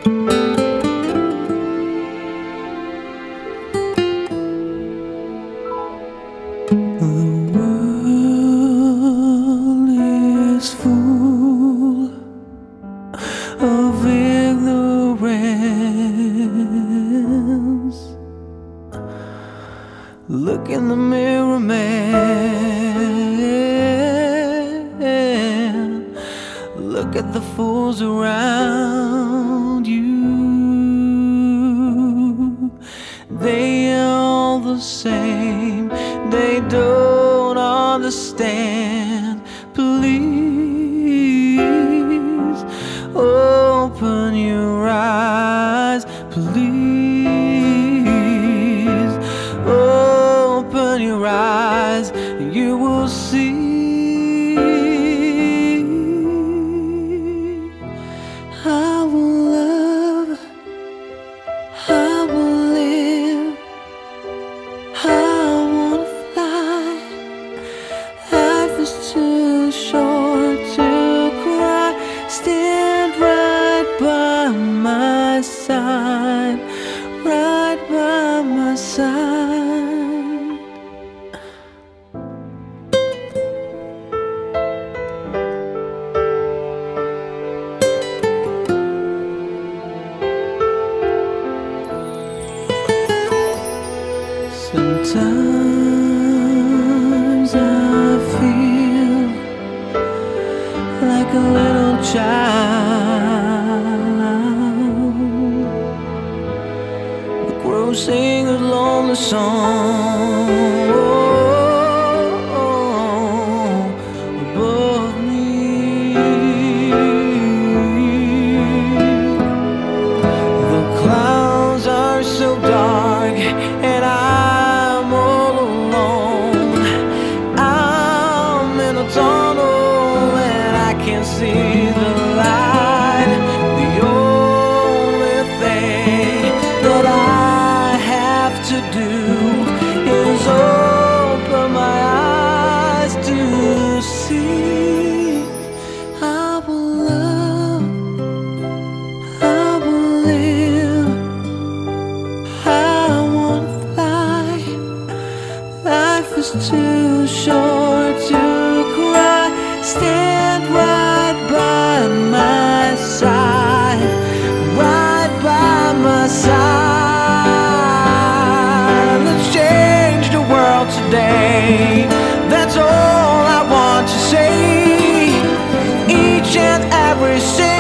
world is full of ignorance. Look in the mirror, man. Look at the fools around you. They are all the same. They don't understand. Please open your eyes. Please open your eyes, and you will see. I will love, I will live, I wanna fly. Life is too short to cry. Stand right by my side, right by my side. Sometimes I feel like a little child. The crow sings a lonely song above me. The clouds are so dark, and I'm all alone. I'm in a tunnel and I can't see the light. The only thing that I have to do is open my eyes to see. I will love, I will live, I wanna fly. Life is too short to cry. Stand right by my side, right by my side. Let's change the world today. That's all I want to say. Each and every single